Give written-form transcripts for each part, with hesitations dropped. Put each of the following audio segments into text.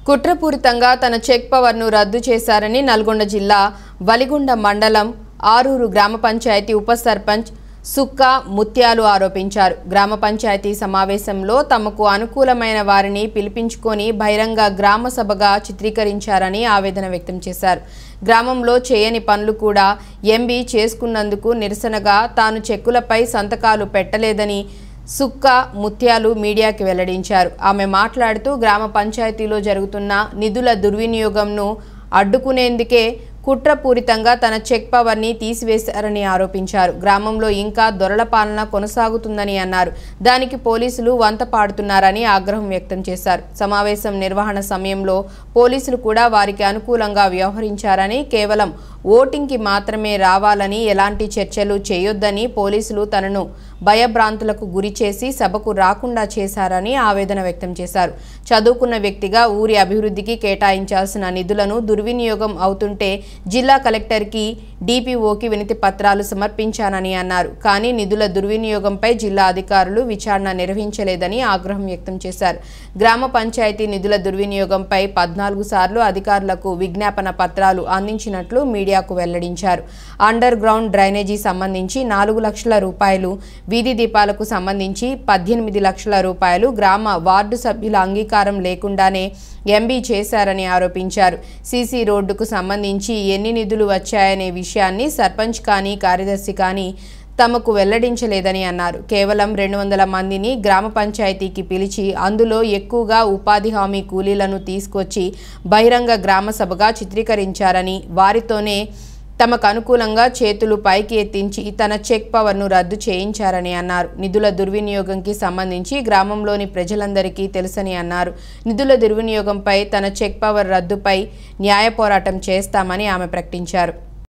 కుట్రపూరితంగా తన చెక్ పవర్ను రద్దు చేశారని నల్గొండ జిల్లా వలిగొండ మండలం ఆరూరు గ్రామ పంచాయతీ ఉప సర్పంచ్ సుక్క ముత్యాలు ఆరోపించారు. గ్రామ పంచాయతీ సమావేశంలో తమకు అనుకూలమైన వారిని పిలిపించుకొని బహిరంగ గ్రామ సభగా చిత్రీకరించారని ఆవేదన వ్యక్తం చేశారు. గ్రామంలో చేయని పనులు కూడా ఎంబీ చేసుకున్నందుకు నిరసనగా తాను చెక్కులపై సంతకాలు పెట్టలేదని సుక్క ముత్యాలు మీడియాకి వెల్లడించారు. ఆమె మాట్లాడుతూ గ్రామ పంచాయతీలో జరుగుతున్న నిధుల దుర్వినియోగంను అడ్డుకునేందుకే కుట్రపూరితంగా తన చెక్ పవర్ని తీసివేశారని ఆరోపించారు. గ్రామంలో ఇంకా దొరల పాలన కొనసాగుతుందని అన్నారు. దానికి పోలీసులు వంత పాడుతున్నారని ఆగ్రహం వ్యక్తం చేశారు. సమావేశం నిర్వహణ సమయంలో పోలీసులు కూడా వారికి అనుకూలంగా వ్యవహరించారని, కేవలం ఓటింగ్కి మాత్రమే రావాలని, ఎలాంటి చర్చలు చేయొద్దని పోలీసులు తనను భయభ్రాంతులకు గురిచేసి సభకు రాకుండా చేశారని ఆవేదన వ్యక్తం చేశారు. చదువుకున్న వ్యక్తిగా ఊరి అభివృద్ధికి కేటాయించాల్సిన నిధులను దుర్వినియోగం అవుతుంటే జిల్లా కలెక్టర్కి, డిపిఓకి వినతి పత్రాలు సమర్పించానని అన్నారు. కానీ నిధుల దుర్వినియోగంపై జిల్లా అధికారులు విచారణ నిర్వహించలేదని ఆగ్రహం వ్యక్తం చేశారు. గ్రామ పంచాయతీ నిధుల దుర్వినియోగంపై 14 సార్లు అధికారులకు విజ్ఞాపన పత్రాలు అందించినట్లు మీడియాకు వెల్లడించారు. అండర్ గ్రౌండ్ డ్రైనేజీ సంబంధించి 4 లక్షల రూపాయలు, వీధి దీపాలకు సంబంధించి 18 లక్షల రూపాయలు గ్రామ వార్డు సభ్యుల అంగీకారం లేకుండానే ఎంబీ చేశారని ఆరోపించారు. సీసీ రోడ్డుకు సంబంధించి ఎన్ని నిధులు వచ్చాయనే విషయాన్ని సర్పంచ్ కానీ కార్యదర్శి కానీ తమకు వెల్లడించలేదని అన్నారు. కేవలం 200 మందిని గ్రామ పంచాయతీకి పిలిచి అందులో ఎక్కువగా ఉపాధి హామీ కూలీలను తీసుకొచ్చి బహిరంగ గ్రామ సభగా చిత్రీకరించారని, వారితోనే తమకు అనుకూలంగా చేతులు పైకి ఎత్తించి తన చెక్ పవర్ను రద్దు చేయించారని అన్నారు. నిధుల దుర్వినియోగంకి సంబంధించి గ్రామంలోని ప్రజలందరికీ తెలుసని అన్నారు. నిధుల దుర్వినియోగంపై తన చెక్ పవర్ రద్దుపై న్యాయ పోరాటం చేస్తామని ఆమె ప్రకటించారు.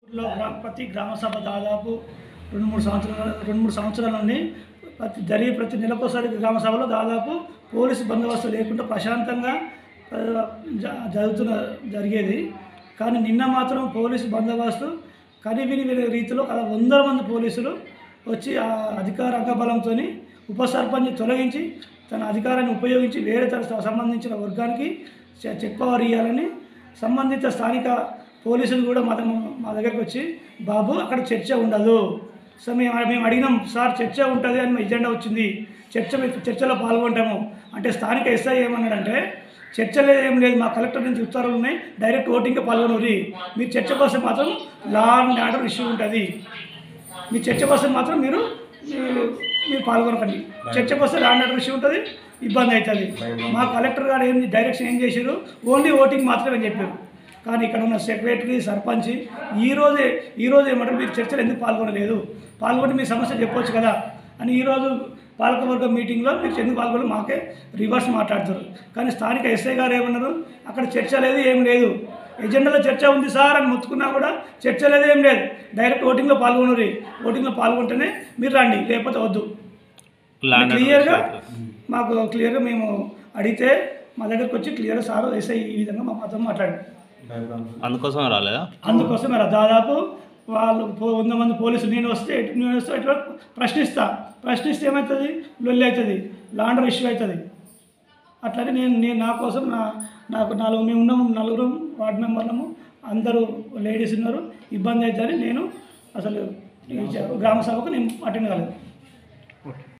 ప్రతి గ్రామ సభ దాదాపు 2-3 సంవత్సరాల నుండి ప్రతి నెలకోసారి గ్రామ సభలో దాదాపు పోలీసు బందోబస్తు లేకుండా ప్రశాంతంగా జరిగేది. కానీ నిన్న మాత్రం పోలీసు బందోబస్తు కనివిని రీతిలో 100 మంది పోలీసులు వచ్చి ఆ అధికార అంగబలంతో ఉప సర్పంచ్ తొలగించి తన అధికారాన్ని ఉపయోగించి వేరే సంబంధించిన వర్గానికి చెక్ పవర్ ఇవ్వాలని సంబంధిత స్థానిక పోలీసులు కూడా మా దగ్గరికి వచ్చి, బాబు అక్కడ చర్చ ఉండదు సార్, మేము అడిగినాం సార్, చర్చ ఉంటుంది అని ఎజెండా వచ్చింది, చర్చలో పాల్గొంటాము అంటే స్థానిక ఎస్ఐ ఏమన్నాడంటే, చర్చ ఏం లేదు, మా కలెక్టర్ నుంచి ఉత్తర్వులు ఉన్నాయి, డైరెక్ట్ ఓటింగ్కి పాల్గొనరు, మీరు చర్చ కోసం మాత్రం లా అండ్ ఆర్డర్ ఇష్యూ ఉంటుంది, మీ చర్చ కోసం మాత్రం మీరు పాల్గొనకండి, చర్చ కోసం లా అండ్ ఆర్డర్ ఇష్యూ ఉంటుంది, ఇబ్బంది అవుతుంది. మా కలెక్టర్ గారు డైరెక్షన్ ఏం చేశారు, ఓన్లీ ఓటింగ్ మాత్రమే చెప్పారు. కానీ ఇక్కడ ఉన్న సెక్రటరీ, సర్పంచ్ ఈరోజు ఏమంటారు, మీరు చర్చలు ఎందుకు పాల్గొని మీ సమస్య చెప్పవచ్చు కదా అని ఈరోజు పాలకవర్గం మీటింగ్లో మీరు ఎందుకు పాల్గొని మాకే రివర్స్ మాట్లాడతారు. కానీ స్థానిక ఎస్ఐ గారు ఏమన్నారు, అక్కడ చర్చ లేదు, ఏం లేదు, ఎజెండాలో చర్చ ఉంది సార్ అని మొత్తుకున్నా కూడా చర్చ లేదు, ఏం లేదు, డైరెక్ట్ ఓటింగ్లో పాల్గొనరు, ఓటింగ్లో పాల్గొంటేనే మీరు రండి, లేకపోతే వద్దు. క్లియర్గా మేము అడిగితే మా దగ్గరకు వచ్చి క్లియర్గా సార్ ఎస్ఐ ఈ విధంగా మాతో మాట్లాడారు. అందుకోసమే రాలేదా? అందుకోసమే దాదాపు వాళ్ళు 100 మంది పోలీసులు నేను వస్తే ఇట్లా ప్రశ్నిస్తే ఏమవుతుంది, లొల్లి అవుతుంది, లాండర్ ఇష్యూ అవుతుంది. అట్లనే నేను నా కోసం మేము ఉన్నాము, 4 వార్డు మెంబర్లము, అందరూ లేడీస్ ఉన్నారు, ఇబ్బంది అవుతుందని నేను అసలు గ్రామ సభకు నేను అటెండ్ కాలేదు.